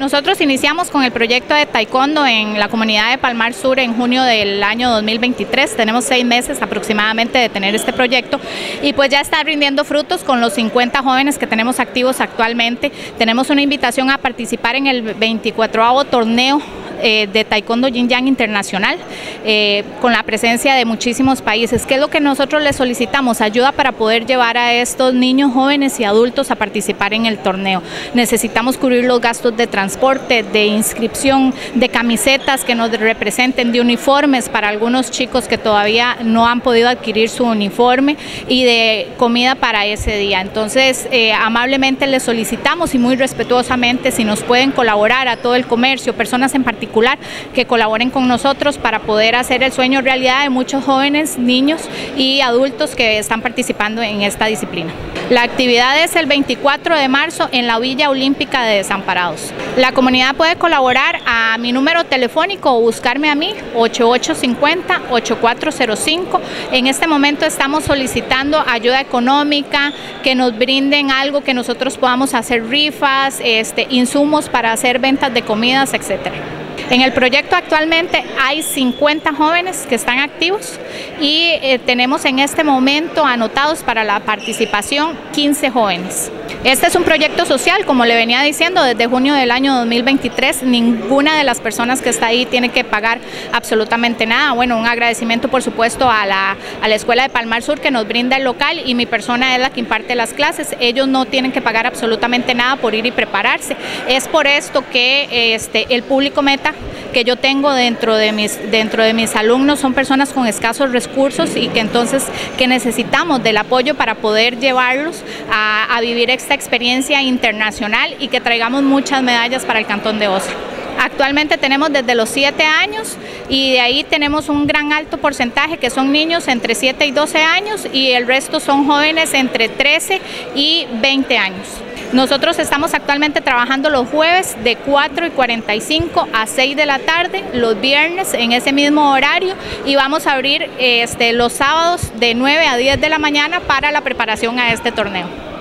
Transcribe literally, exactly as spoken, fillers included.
Nosotros iniciamos con el proyecto de taekwondo en la comunidad de Palmar Sur en junio del año dos mil veintitrés. Tenemos seis meses aproximadamente de tener este proyecto y pues ya está rindiendo frutos con los cincuenta jóvenes que tenemos activos actualmente. Tenemos una invitación a participar en el veinticuatroavo torneo eh, de taekwondo Yin Yang internacional eh, con la presencia de muchísimos países. ¿Qué es lo que nosotros les solicitamos? Ayuda para poder llevar a estos niños, jóvenes y adultos a participar en el torneo. Necesitamos cubrir los gastos de transporte, de inscripción, de camisetas que nos representen, de uniformes para algunos chicos que todavía no han podido adquirir su uniforme y de comida para ese día. Entonces, eh, amablemente les solicitamos y muy respetuosamente si nos pueden colaborar a todo el comercio, personas en particular que colaboren con nosotros para poder hacer el sueño realidad de muchos jóvenes, niños y adultos que están participando en esta disciplina. La actividad es el veinticuatro de marzo en la Villa Olímpica de Desamparados. La comunidad puede colaborar a mi número telefónico o buscarme a mí, ocho ocho cinco cero, ocho cuatro cero cinco. En este momento estamos solicitando ayuda económica, que nos brinden algo que nosotros podamos hacer rifas, este, insumos para hacer ventas de comidas, etcétera. En el proyecto actualmente hay cincuenta jóvenes que están activos y eh, tenemos en este momento anotados para la participación quince jóvenes. Este es un proyecto social, como le venía diciendo, desde junio del año dos mil veintitrés, ninguna de las personas que está ahí tiene que pagar absolutamente nada. Bueno, un agradecimiento por supuesto a la, a la Escuela de Palmar Sur que nos brinda el local y mi persona es la que imparte las clases. Ellos no tienen que pagar absolutamente nada por ir y prepararse. Es por esto que este, el público meta que yo tengo dentro de mis dentro de mis alumnos son personas con escasos recursos y que entonces que necesitamos del apoyo para poder llevarlos a, a vivir esta experiencia internacional y que traigamos muchas medallas para el Cantón de Osa. Actualmente tenemos desde los siete años y de ahí tenemos un gran alto porcentaje que son niños entre siete y doce años y el resto son jóvenes entre trece y veinte años. Nosotros estamos actualmente trabajando los jueves de cuatro y cuarenta y cinco a seis de la tarde, los viernes en ese mismo horario y vamos a abrir este, los sábados de nueve a diez de la mañana para la preparación a este torneo.